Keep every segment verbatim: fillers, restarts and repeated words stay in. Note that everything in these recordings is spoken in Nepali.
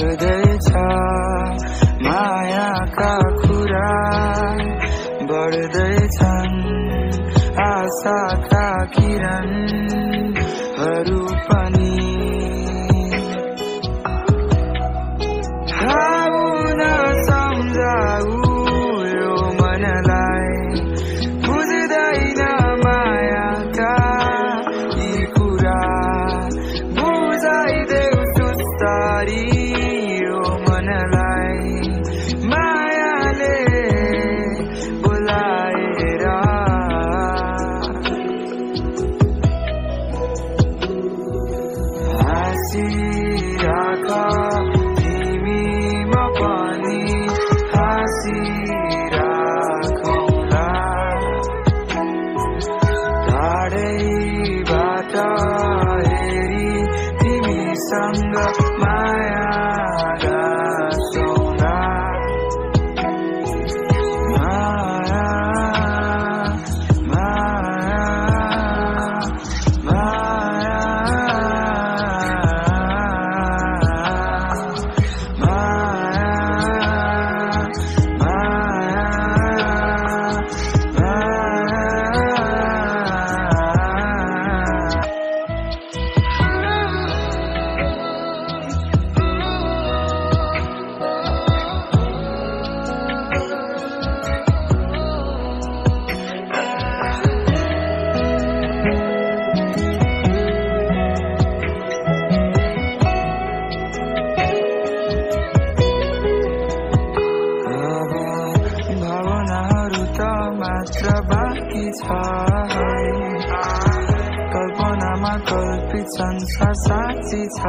बढ्दैछ मायाका कुरा बढ्दैछन् आशाका किरणहरू पनि आउन सम्झाऊ यो मनलाई बुझ्दैन मायाका यी कुरा बुझाइदेऊ सुस्तारी यो मनलाई मायाले बोलाएर हाँसिराख तिमी म पनि हाँसिराखौँला टाढैबाट हेरी तिमीसँग माया गाँसौँला माया माया माया मात्र बाँकी छ कल्पनामा कल्पित संसार साँच्ची छ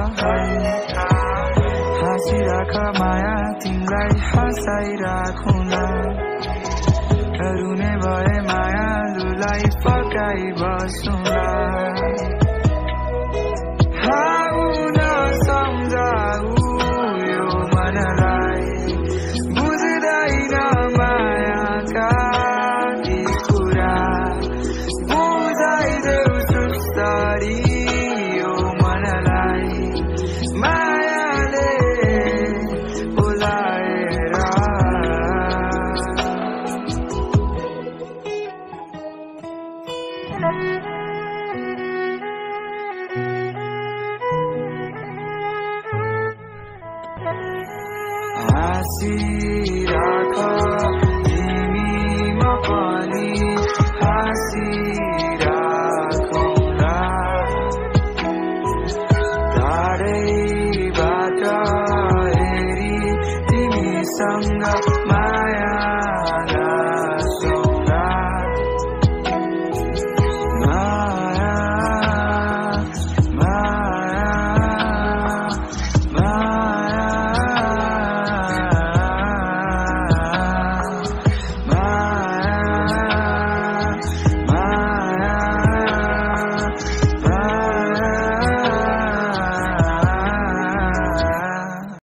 हाँसिराख माया तिमीलाई हँसाइराखौँला रुने भए मायालुलाई फकाइ बसौँला आउन सम्झाऊ यो मनलाई बुझ्दैन मायाका यी कुरा बुझाइदेऊ सुस्तारी यो मनलाई मायाले बोलाएर हाँसिराख तिमी म पनि हाँसिराखौँला टाढैबाट हेरी तिमीसँग